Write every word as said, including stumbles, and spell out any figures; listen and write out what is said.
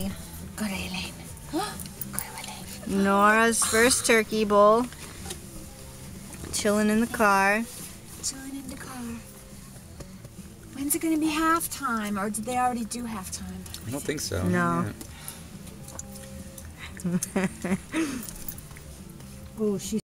Go to Elaine. Go to Elaine. Nora's first turkey bowl. Chilling in the car. Chilling in the car. When's it going to be halftime? Or did they already do halftime? I don't think so. No. Yeah. Oh, she's